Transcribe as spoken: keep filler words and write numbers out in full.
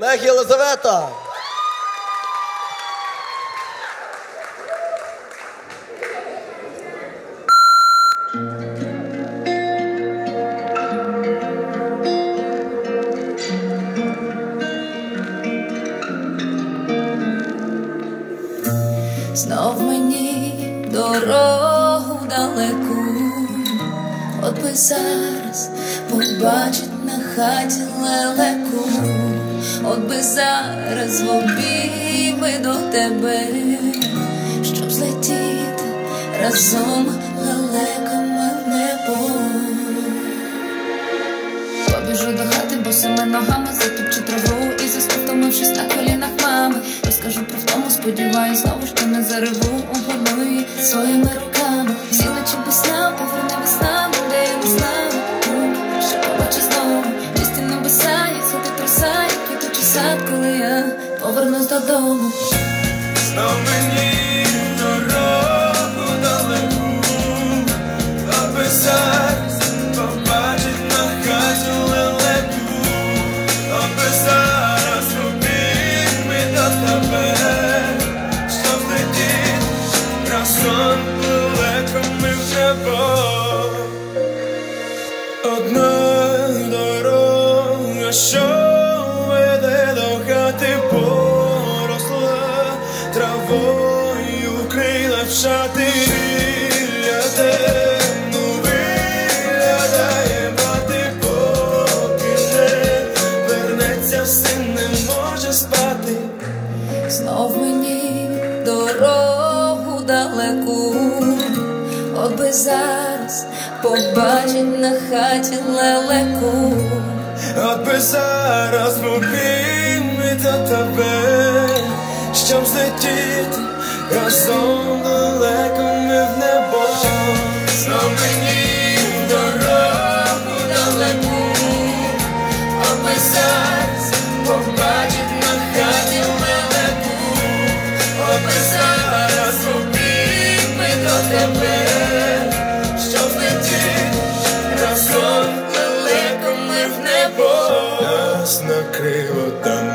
Мех Єлизавета! Знов мені дорогу далеку, от би зараз побачить на хаті лелеку, от би зараз в обійми до тебе, щоб злетіти разом лелеками в небо. Побіжу до хати босими ногами, затопчу траву і заспівтомившись на колінах мами. Розкажу про втому, сподіваюсь знову, що не зареву, огорну її своїми руками. Всі ночі без сна, поверне весна, де я не знала. Руки, що побачу знову, листі небеса, як сходи краса, як квітучий сад, коли я повернусь додому. Знов мені дорогу далеку, аби зараз побачить на хаті лелеку, аби зараз обійми до тебе, щоб злетіти разом лелеками в небо. Одна дорога, що веде до хати, поросла травою, вкрила в шати. Біля темну виглядає мати, поки не вернеться, син не може спати. Знов мені дорогу далеку, от би зараз побачить на хаті лелеку, от би зараз в обійми до тебе, щоб злетіти разом далекими в небо. Знов мені дорогу далеку, от би зараз побачить на хаті лелеку, от би зараз в обійми до тебе, щоб злетіти разом далекими в небо. Нас накрило там